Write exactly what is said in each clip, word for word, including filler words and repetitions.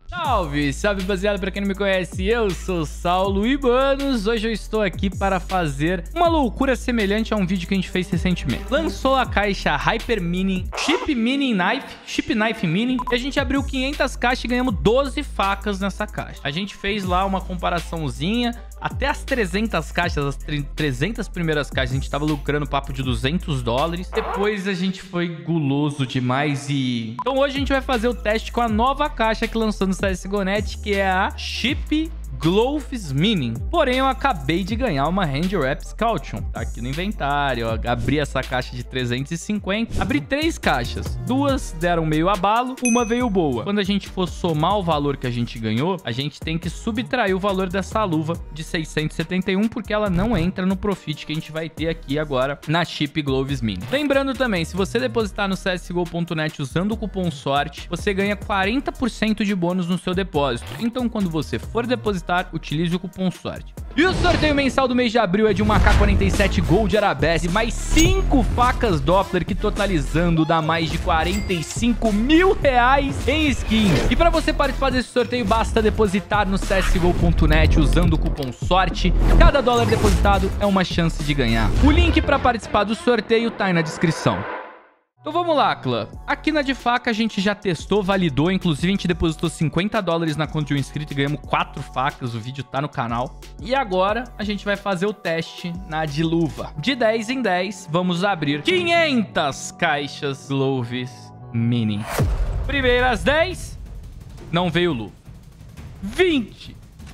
Salve, salve rapaziada, pra quem não me conhece, eu sou Saulo Ibanos. Hoje eu estou aqui para fazer uma loucura semelhante a um vídeo que a gente fez recentemente. Lançou a caixa Hyper Mini Chip Mini Knife, Chip Knife Mini, e a gente abriu quinhentas caixas e ganhamos doze facas nessa caixa. A gente fez lá uma comparaçãozinha. Até as trezentas caixas, as trezentas primeiras caixas, a gente tava lucrando papo de duzentos dólares. Depois a gente foi guloso demais e... Então hoje a gente vai fazer o teste com a nova caixa que lançou no C S G O ponto net, que é a Chip Gloves Mini. Porém, eu acabei de ganhar uma Hand Wrap Caution. Tá aqui no inventário. Eu abri essa caixa de trezentos e cinquenta. Abri três caixas. Duas deram meio abalo, uma veio boa. Quando a gente for somar o valor que a gente ganhou, a gente tem que subtrair o valor dessa luva de seiscentos e setenta e um, porque ela não entra no profit que a gente vai ter aqui agora na Chip Gloves Mini. Lembrando também, se você depositar no C S G O ponto net usando o cupom SORTE, você ganha quarenta por cento de bônus no seu depósito. Então, quando você for depositar, utilize o cupom SORTE. E o sorteio mensal do mês de abril é de uma A K quarenta e sete Gold Arabesque, mais cinco facas Doppler, que totalizando dá mais de quarenta e cinco mil reais em skins. E para você participar desse sorteio, basta depositar no C S G O ponto net usando o cupom SORTE. Cada dólar depositado é uma chance de ganhar. O link para participar do sorteio tá aí na descrição. Então vamos lá, clã. Aqui na de faca a gente já testou, validou. Inclusive a gente depositou cinquenta dólares na conta de um inscrito e ganhamos quatro facas. O vídeo tá no canal. E agora a gente vai fazer o teste na de luva. De dez em dez, vamos abrir quinhentas caixas Gloves Mini. Primeiras dez, não veio luva. vinte.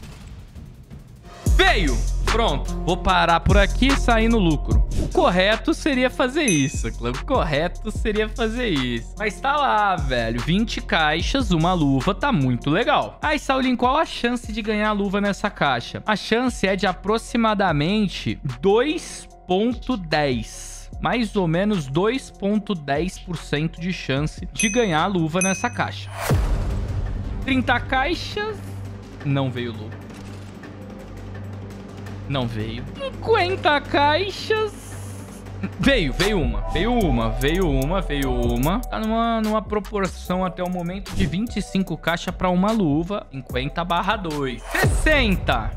Veio! Pronto, vou parar por aqui e sair no lucro. O correto seria fazer isso, clã. O correto seria fazer isso. Mas tá lá, velho. vinte caixas, uma luva, tá muito legal. Aí, Saulinho, qual a chance de ganhar a luva nessa caixa? A chance é de aproximadamente dois ponto dez. Mais ou menos dois ponto dez por cento de chance de ganhar a luva nessa caixa. trinta caixas, não veio luva. Não veio. cinquenta caixas. Veio, veio uma. Veio uma, veio uma, veio uma. Tá numa, numa proporção até o momento de vinte e cinco caixas para uma luva. cinquenta barra dois. sessenta.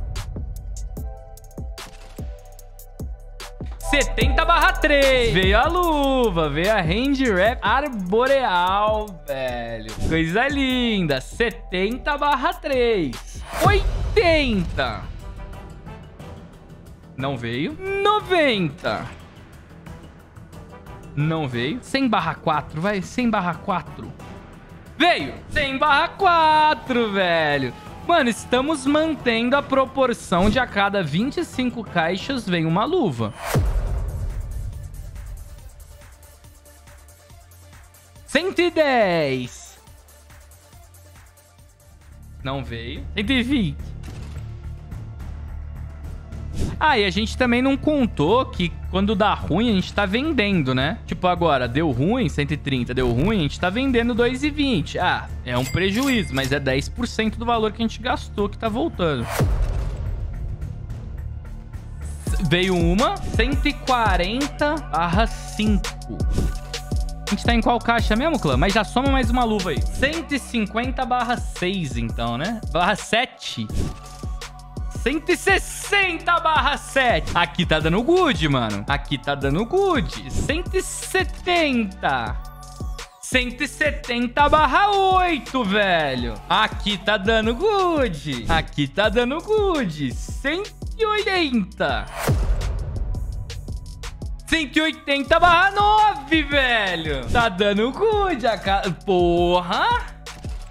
setenta barra três. Veio a luva, veio a Hand Wrap Arboreal, velho. Coisa linda. setenta barra três. oitenta. Não veio. noventa. Não veio. cem barra quatro, vai. cem barra quatro. Veio. cem barra quatro, velho. Mano, estamos mantendo a proporção de a cada vinte e cinco caixas vem uma luva. cento e dez. Não veio. cento e vinte. Ah, e a gente também não contou que quando dá ruim, a gente tá vendendo, né? Tipo, agora, deu ruim, cento e trinta, deu ruim, a gente tá vendendo dois e vinte. Ah, é um prejuízo, mas é dez por cento do valor que a gente gastou que tá voltando. Veio uma, cento e quarenta barra cinco. A gente tá em qual caixa mesmo, clã? Mas já soma mais uma luva aí. cento e cinquenta barra seis, então, né? Barra sete. cento e sessenta barra sete. Aqui tá dando good, mano. Aqui tá dando good. cento e setenta. cento e setenta barra oito, velho. Aqui tá dando good. Aqui tá dando good. cento e oitenta. cento e oitenta barra nove, velho. Tá dando good. A ca... Porra.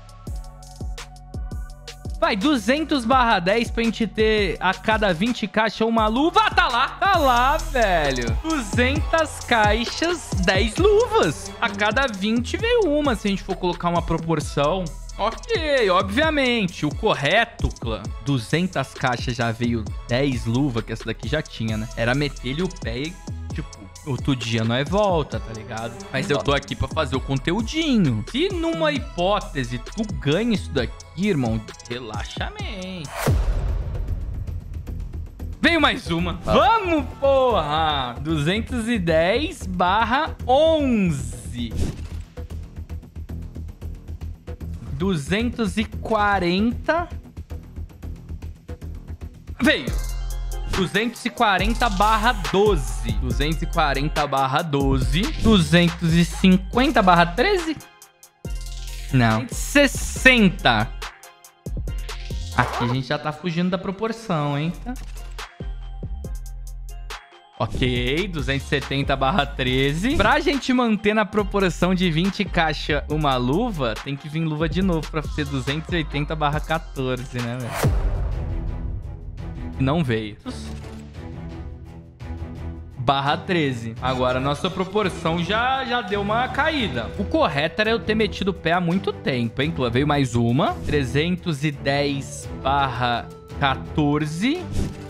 Vai, duzentos barra dez pra gente ter a cada vinte caixas uma luva. Tá lá, tá lá, velho. duzentas caixas, dez luvas. A cada vinte veio uma, se a gente for colocar uma proporção. Ok, obviamente, o correto, clã, duzentas caixas já veio dez luvas, que essa daqui já tinha, né? Era meter-lhe o pé e, tipo, outro dia não é volta, tá ligado? Mas eu tô aqui pra fazer o conteúdinho. Se numa hipótese tu ganha isso daqui, irmão, relaxa a mente. Veio mais uma. Ah. Vamos, porra! duzentos e dez barra onze. duzentos e quarenta. Veio. duzentos e quarenta barra doze. duzentos e quarenta barra doze. duzentos e cinquenta barra treze? Não. sessenta. Aqui a gente já tá fugindo da proporção, hein? Tá? Ok, duzentos e setenta barra treze. Pra gente manter na proporção de vinte caixa uma luva, tem que vir luva de novo pra ser duzentos e oitenta barra quatorze, né, velho? Não veio. Barra treze. Agora, nossa proporção já, já deu uma caída. O correto era eu ter metido o pé há muito tempo, hein? Veio mais uma. trezentos e dez barra quatorze.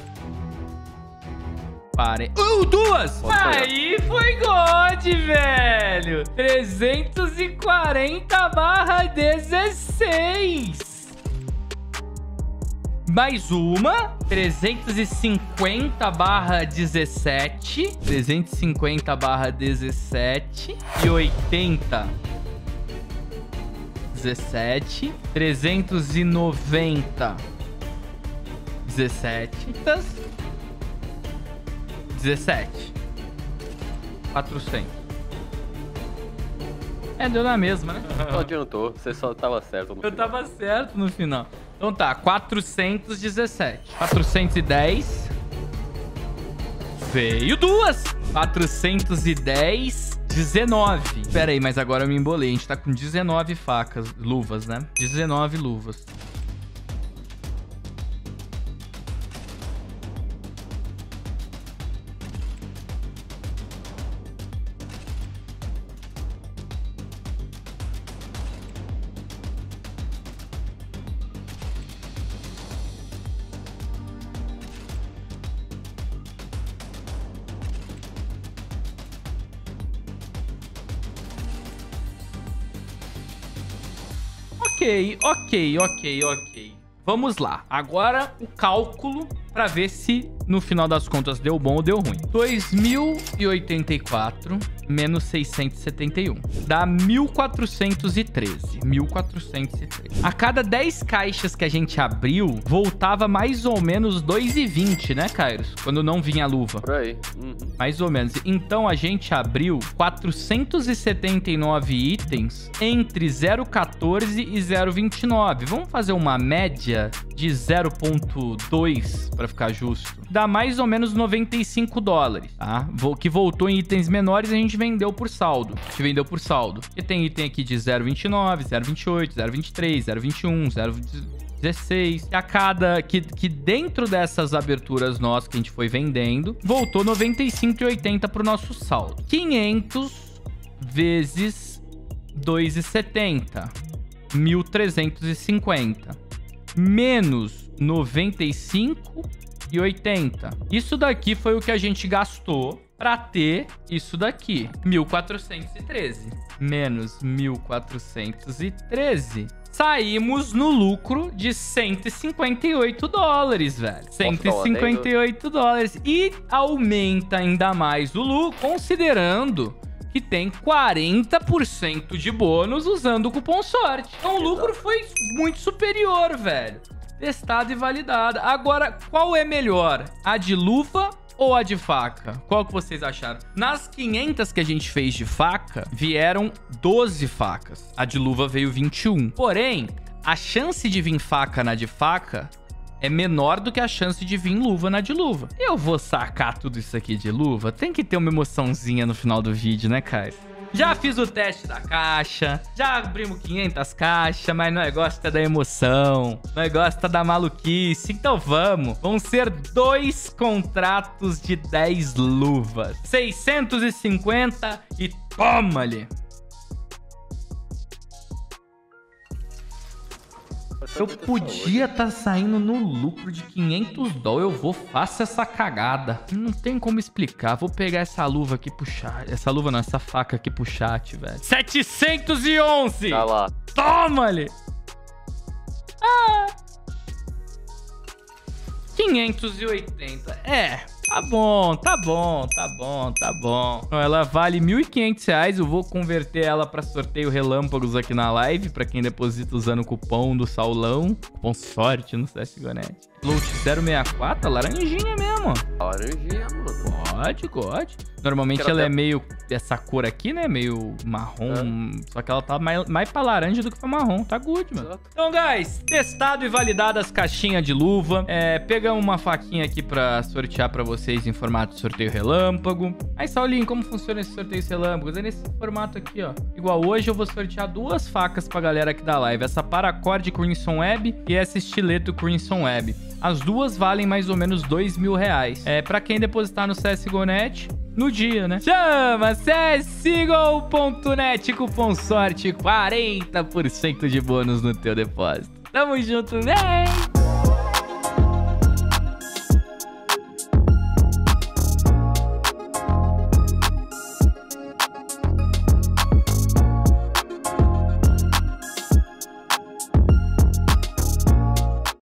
Pare... Uh, duas! Aí foi God, velho! trezentos e quarenta barra dezesseis. Mais uma. trezentos e cinquenta barra dezessete. trezentos e cinquenta barra dezessete. E oitenta. dezessete. trezentos e noventa. dezessete. dezessete. quatrocentos. É, deu na mesma, né? Não adiantou, você só tava certo no Eu final. tava certo no final. Então tá, quatrocentos e dezessete. quatrocentos e dez. Veio duas. quatrocentos e dez. dezenove. Pera aí, mas agora eu me embolei. A gente tá com dezenove facas, luvas, né? dezenove luvas. Ok, ok, ok, ok. Vamos lá. Agora o cálculo para ver se no final das contas deu bom ou deu ruim. dois mil e oitenta e quatro menos seiscentos e setenta e um. Dá mil quatrocentos e treze. mil quatrocentos e treze. A cada dez caixas que a gente abriu, voltava mais ou menos dois e vinte, né, Kairos? Quando não vinha a luva. Por aí. Uhum. Mais ou menos. Então a gente abriu quatrocentos e setenta e nove itens entre zero vírgula quatorze e zero vírgula vinte e nove. Vamos fazer uma média de zero vírgula dois para ficar justo. Dá mais ou menos noventa e cinco dólares, tá? Que voltou em itens menores, a gente vendeu por saldo. A gente vendeu por saldo. E tem item aqui de zero vírgula vinte e nove, zero vírgula vinte e oito, zero vírgula vinte e três, zero vírgula vinte e um, zero vírgula dezesseis. E a cada... Que, que dentro dessas aberturas nossas que a gente foi vendendo, voltou noventa e cinco vírgula oitenta pro nosso saldo. quinhentos vezes dois vírgula setenta. mil trezentos e cinquenta. Menos noventa e cinco vírgula oitenta. Isso daqui foi o que a gente gastou para ter isso daqui. mil quatrocentos e treze. Menos mil quatrocentos e treze. Saímos no lucro de cento e cinquenta e oito dólares, velho. cento e cinquenta e oito dólares. E aumenta ainda mais o lucro, considerando que tem quarenta por cento de bônus usando o cupom sorte. Então o lucro foi muito superior, velho. Testado e validado. Agora, qual é melhor? A de luva ou a de faca? Qual que vocês acharam? Nas quinhentas que a gente fez de faca, vieram doze facas. A de luva veio vinte e um. Porém, a chance de vir faca na de faca é menor do que a chance de vir luva na de luva. Eu vou sacar tudo isso aqui de luva? Tem que ter uma emoçãozinha no final do vídeo, né, Caio? Já fiz o teste da caixa, já abrimos quinhentas caixas, mas nós gosta da emoção, nós gosta da maluquice, então vamos. Vão ser dois contratos de dez luvas. seiscentos e cinquenta e toma-lhe. Eu podia estar tá saindo no lucro de quinhentos dólares. Eu vou, faço essa cagada. Não tem como explicar. Vou pegar essa luva aqui pro chat. Essa luva não, essa faca aqui pro chat, velho. setecentos e onze! Tá lá. Toma-lhe! Ah! quinhentos e oitenta. É, Tá bom, tá bom, tá bom, tá bom. Então, ela vale mil e quinhentos reais. Eu vou converter ela pra sorteio relâmpagos aqui na live, pra quem deposita usando o cupom do Saulão. Cupom sorte no C S G O Net. Float zero seis quatro, laranjinha mesmo. Laranjinha, mano. God, God. Normalmente Quero ela até... é meio... Essa cor aqui, né? Meio marrom. É. Só que ela tá mais, mais pra laranja do que pra marrom. Tá good, mano. Exato. Então, guys, testado e validado as caixinhas de luva. É, pegamos uma faquinha aqui pra sortear pra vocês em formato de sorteio relâmpago. Aí, Saulinho, como funciona esse sorteio relâmpagos? É nesse formato aqui, ó. Igual hoje eu vou sortear duas facas pra galera aqui da live. Essa Paracord Crimson Web e essa Estileto Crimson Web. As duas valem mais ou menos dois mil reais. É, pra quem depositar no C S G O Net no dia, né? Chama C S G O ponto net, cupom sorte, quarenta por cento de bônus no teu depósito. Tamo junto, né?